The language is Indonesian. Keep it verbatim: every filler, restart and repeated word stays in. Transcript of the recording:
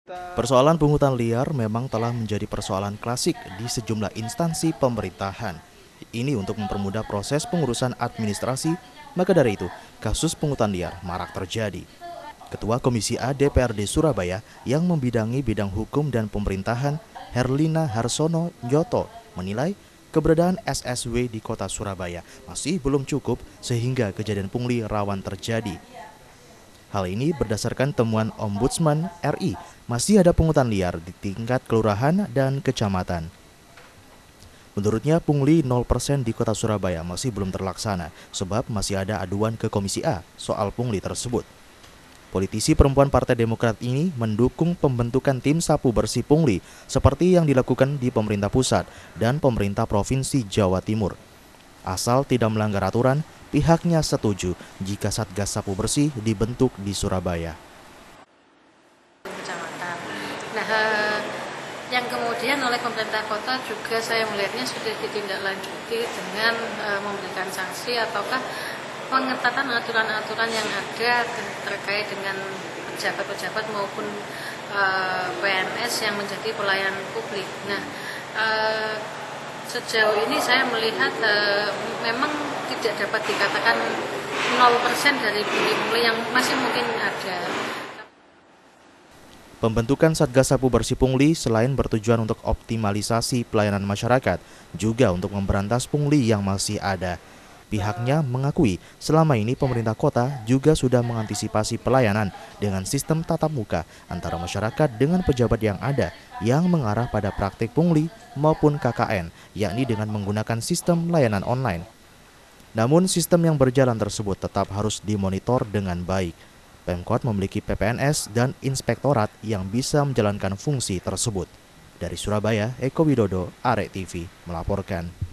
Persoalan pungutan liar memang telah menjadi persoalan klasik di sejumlah instansi pemerintahan. Ini untuk mempermudah proses pengurusan administrasi, maka dari itu kasus pungutan liar marak terjadi. Ketua Komisi A D P R D Surabaya yang membidangi bidang hukum dan pemerintahan, Herlina Harsono Nyoto, menilai keberadaan S S W di kota Surabaya masih belum cukup sehingga kejadian pungli rawan terjadi. Hal ini berdasarkan temuan Ombudsman R I, masih ada pungutan liar di tingkat kelurahan dan kecamatan. Menurutnya pungli nol persen di kota Surabaya masih belum terlaksana sebab masih ada aduan ke Komisi A soal pungli tersebut. Politisi perempuan Partai Demokrat ini mendukung pembentukan tim sapu bersih pungli seperti yang dilakukan di pemerintah pusat dan pemerintah Provinsi Jawa Timur. Asal tidak melanggar aturan, pihaknya setuju jika Satgas Sapu Bersih dibentuk di Surabaya. Kecamatan. Nah, yang kemudian oleh pemerintah kota juga saya melihatnya sudah ditindaklanjuti dengan uh, memberikan sanksi ataukah pengetatan aturan-aturan yang ada terkait dengan pejabat-pejabat maupun uh, P N S yang menjadi pelayan publik. Nah, uh, sejauh ini saya melihat uh, memang tidak dapat dikatakan nol persen dari pungli-pungli yang masih mungkin ada. Pembentukan Satgas Sapu Bersih Pungli selain bertujuan untuk optimalisasi pelayanan masyarakat, juga untuk memberantas pungli yang masih ada. Pihaknya mengakui selama ini pemerintah kota juga sudah mengantisipasi pelayanan dengan sistem tatap muka antara masyarakat dengan pejabat yang ada yang mengarah pada praktik pungli maupun K K N, yakni dengan menggunakan sistem layanan online. Namun sistem yang berjalan tersebut tetap harus dimonitor dengan baik. Pemkot memiliki P P N S dan inspektorat yang bisa menjalankan fungsi tersebut. Dari Surabaya, Eko Widodo, Arek T V melaporkan.